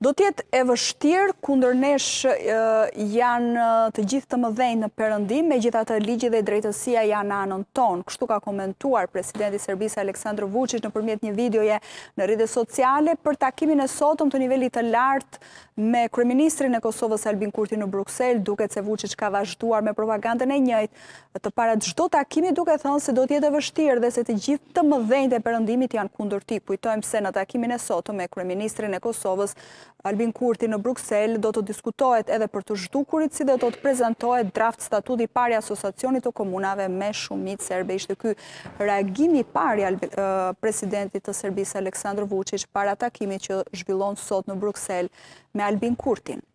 Do t'jetë e vështirë kundër nesh janë të gjithë të mëdhenj në Perëndim, megjithatë ligji dhe drejtësia janë anën tonë. Kështu ka komentuar presidenti i Serbisë Aleksandar Vučić nëpërmjet një videoje në rrjetet sociale për takimin e sotëm të nivelit të lartë me kryeministrin e Kosovës Albin Kurti në Bruksel. Duket se Vučić ka vazhduar me propagandën e njëjtë të para çdo takimi, duke thënë se do të jetë e vështirë dhe se të gjithë të mëdhenjtë e Perëndimit janë kundër tij. Kujtojmë se në takimin e sotëm me kryeministrin e Kosovës Albin Kurti në Bruksel do të diskutohet edhe për të zhdukurit, si dhe do të prezentohet draft statuti i parë i asociacionit të komunave me shumicë serbe. Ishte ky reagimi i parë i presidentit të Serbisë Aleksandar Vučić para takimit që zhvillon sot në Bruksel me Albin Kurtin.